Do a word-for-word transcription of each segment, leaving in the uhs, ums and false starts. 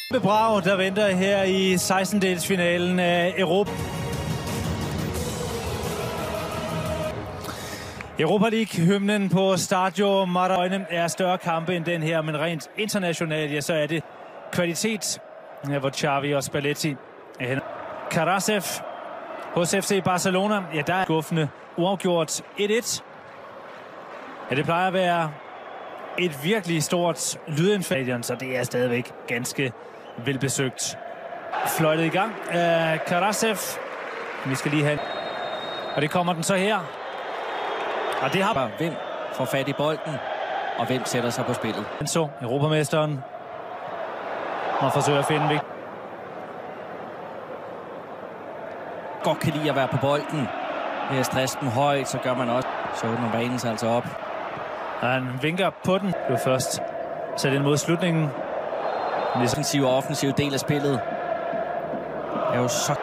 Brag, der venter her i sekstendedelsfinalen af Europa. Europa League-hymnen på Stadio Maradona er større kampe end den her, men rent internationalt, ja, så er det kvalitet, ja, hvor Xavi og Spalletti er hen. Karasev hos F C Barcelona, ja, der er skuffende uafgjort et et. Ja, det plejer at være et virkelig stort lydindfald, så det er stadigvæk ganske velbesøgt. Fløjtet i gang af Karasev. Vi skal lige have. Og det kommer den så her. Og det har... Hvem får fat i bolden, og hvem sætter sig på spillet? Så europamesteren og forsøger at finde væk. Godt kan lide at være på bolden. Ved at stresse dem højt, så gør man også. Så åbner banen sig altså op. Og han vinker på den. Det var først sat ind mod slutningen. Den offensive og offensive del af spillet er jo så...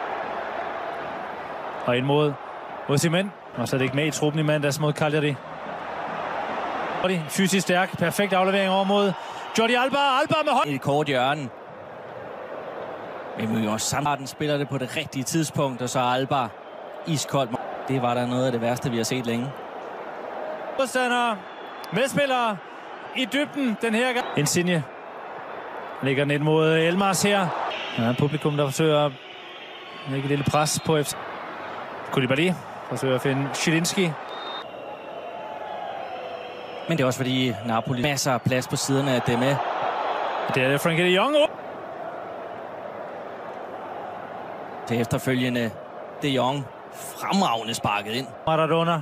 Og ind mod Osimhen. Og så er det ikke med i truppen i mandags mod Cagliari. Fysisk stærk. Perfekt aflevering over mod Jordi Alba. Alba med hånd. Et kort hjørne. Men vi også sammen spiller det på det rigtige tidspunkt. Og så Alba iskold. Det var der noget af det værste, vi har set længe. Modstandere. Medspillere i dybden den her gang. Insigne lægger den ind mod Elmars her. Ja, publikum, der forsøger at lægge et lille pres på F C. Koulibaly forsøger at finde Zielinski. Men det er også fordi Napoli masser af plads på siderne af det med. Det er det Frenkie de Jong. Til efterfølgende de Jong fremragende sparket ind. Maradona.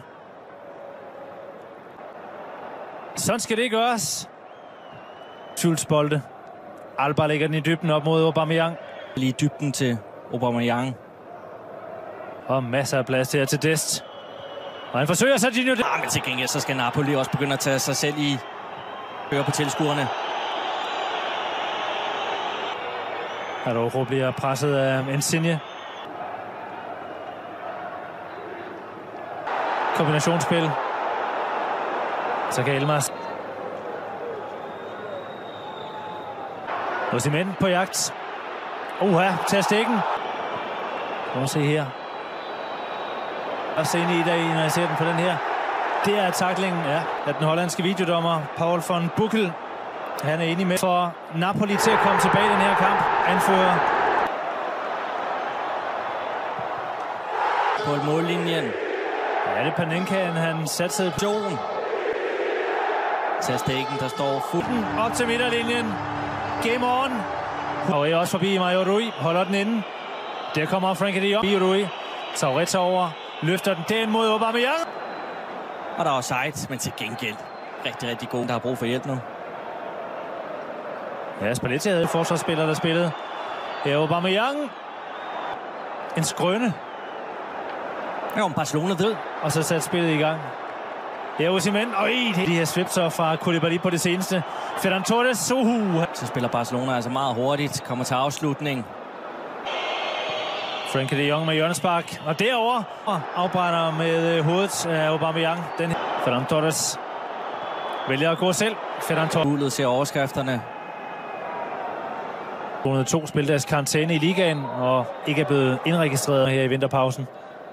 Sådan skal det gøres. Schultz bolde. Alba lægger den i dybden op mod Aubameyang. Lige dybden til Aubameyang. Og masser af plads her til Dest. Og han forsøger så Gino. Ah, men til gengæld så skal Napoli også begynde at tage sig selv i høre på tilskuerne. Araujo bliver presset af Insigne. Kombinationsspil. Så kan Elmars. Osimhen på jagt. Uha, tager stikken. Prøv at se her. Og se ind i dag, når jeg ser den på den her. Det er taklingen, ja, af den hollandske videodommer Paul von Buchel. Han er enig med for Napoli til at komme tilbage i den her kamp. Anfører. På mållinjen. Ja, det er Panenkaen, han satte på. John. Tager stikken, der står fulden. Op til midterlinjen. Game on. Og er også forbi Mario Rui. Holder den inde. Der kommer Frenkie de Jong. Rui. Tauretta over. Løfter den den mod Aubameyang. Og der er offside, men til gengæld rigtig, rigtig god. Der har brug for hjælp nu. Ja, Spalletti havde forsvarsspillere, der spillede. Ja, Aubameyang. En skrøne. Ja, om Barcelona ved. Og så satte spillet i gang. Ja, Osimhen. Øj, de her svipser fra Koulibaly på det seneste. Ferran Torres. Uh. Så spiller Barcelona altså meget hurtigt. Kommer til afslutning. Frenkie de Jong med hjørnespark. Og derovre afbrænder med hovedet af Aubameyang. Den Ferran Torres vælger at gå selv. Ferran Torres. Ulet ser overskrifterne. to hundrede og to spillede deres karantæne i ligaen og ikke er blevet indregistreret her i vinterpausen.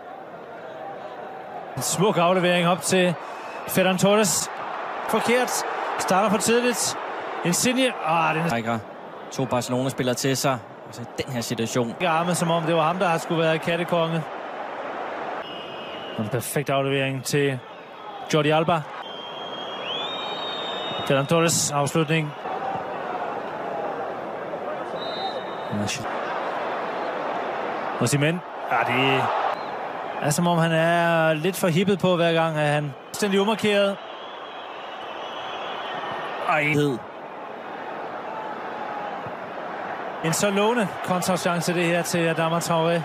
En smuk aflevering op til Ferran Torres. Forkert. Starter for tidligt. Insigne. Ah, den er... To Barcelona-spillere til sig. Altså den her situation. Arme, som om det var ham, der skulle være kattekonge. En perfekt aflevering til Jordi Alba. Ferran Torres afslutning. Osimhen. Ja, det er som om han er lidt for hippet på hver gang, at han er stændig umarkeret. Ej. En så lovende kontrachance det her til Adama Traoré.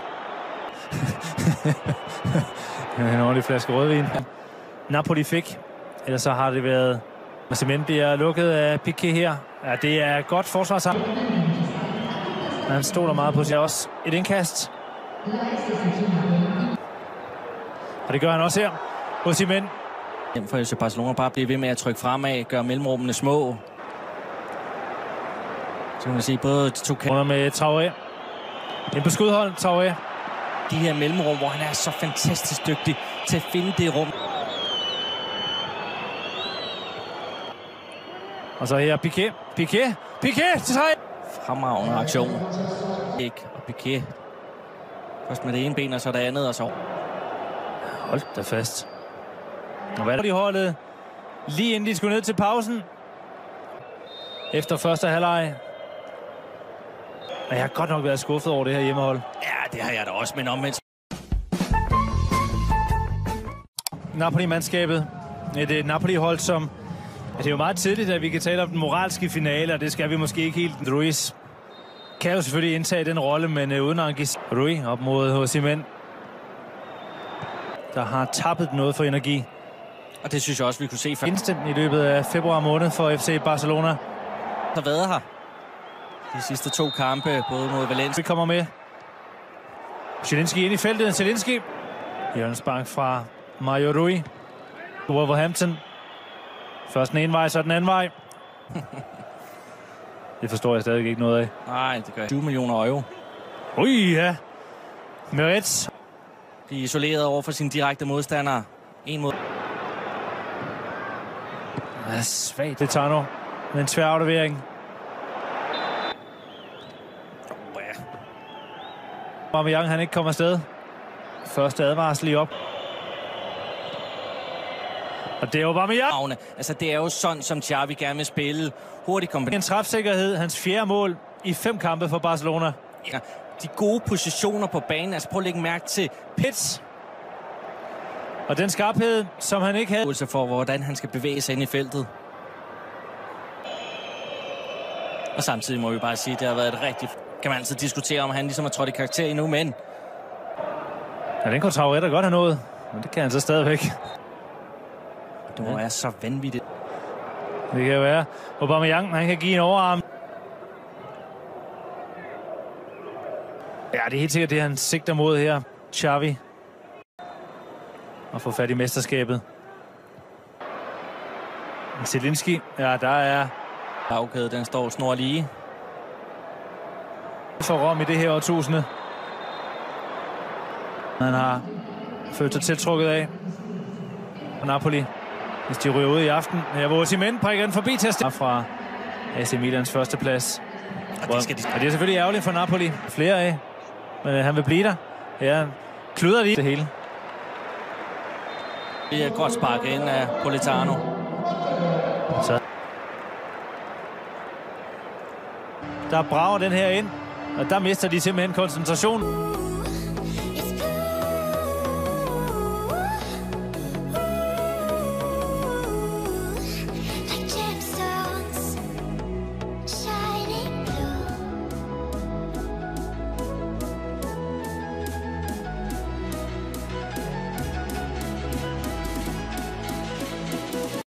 En ordentlig flaske rødvin. Napoli fik. Ellers så har det været... Osimhen bliver lukket af Piqué her. Ja, det er godt forsvarsarm. Han stoler meget på sig også. Et indkast. Og det gør han også her. Osimhen. For F C Barcelona bare blive ved med at trykke fremad. Gøre mellemrummene små. Så kan man sige, både de to kæmper med Traoré. En på skudhold, Traoré. De her mellemrum, hvor han er så fantastisk dygtig til at finde det rum. Og så her Piqué. Piqué. Piqué til tre. Fremragende aktion. Ikke. Og Piqué. Først med det ene ben, og så det andet, og så... Hold da fast. Og hvad er de holdet? Lige inden de skulle ned til pausen. Efter første halvleg. Og jeg har godt nok været skuffet over det her hjemmehold. Ja, det har jeg da også, men omvendt. Napoli-mandskabet. Et Napoli-hold, som... Det er jo meget tidligt, at vi kan tale om den moralske finale, og det skal vi måske ikke helt. Ruiz kan jo selvfølgelig indtage den rolle, men uh, uden at give Rui op mod H C M, der har tappet noget for energi. Og det synes jeg også, vi kunne se først. I løbet af februar måned for F C Barcelona. Der har været her de sidste to kampe, både mod Valencia. Vi kommer med. Zielinski ind i feltet. Zielinski. Hjørnespark fra Mario Rui. Wolverhampton. Først den ene vej, så den anden vej. Det forstår jeg stadig ikke noget af. Nej, det gør jeg. tyve millioner euro. Ui, ja. Meretz. De er isoleret over for sine direkte modstandere. En mod... Ja, svagt. Det tager nu. Med en svær aflevering. Oh, ja. Aubameyang, han ikke kommer afsted. Første advarsel i op. Og det er Aubameyang. Altså, det er jo sådan, som Xavi gerne vil spille. Hurtigt kombination. En træfsikkerhed. Hans fjerde mål i fem kampe for Barcelona. Ja, de gode positioner på banen. Altså, prøv at lægge mærke til Pits. Og den skarphed, som han ikke havde. For, hvordan han skal bevæge sig ind i feltet. Og samtidig må vi bare sige, at det har været et rigtigt... Kan man altid diskutere, om han ligesom har trådt i karakter endnu, men... Ja, den kunne Traoré da godt have nået. Men det kan han så stadigvæk. Det må være så vanvittigt. Det kan være. Aubameyang, han kan give en overarm. Ja, det er helt sikkert det, han sigter mod her. Xavi. Og få fat i mesterskabet. Zielinski. Ja, der er... Bagkæde, den står snor lige. For Rom i det her årtusinde. Han har følt sig tiltrukket af. Og Napoli. Hvis de ryger ud i aften. Her hvor Osimhen prikker den forbi til at stille fra A C Milans første plads. Og det, skal de... og det er selvfølgelig ærgerligt for Napoli. Flere af. Men han vil blive der. Ja, kluder de det hele. Det er et godt spark ind af Politano. Så. Der brager den her ind. Og der mister de simpelthen koncentrationen.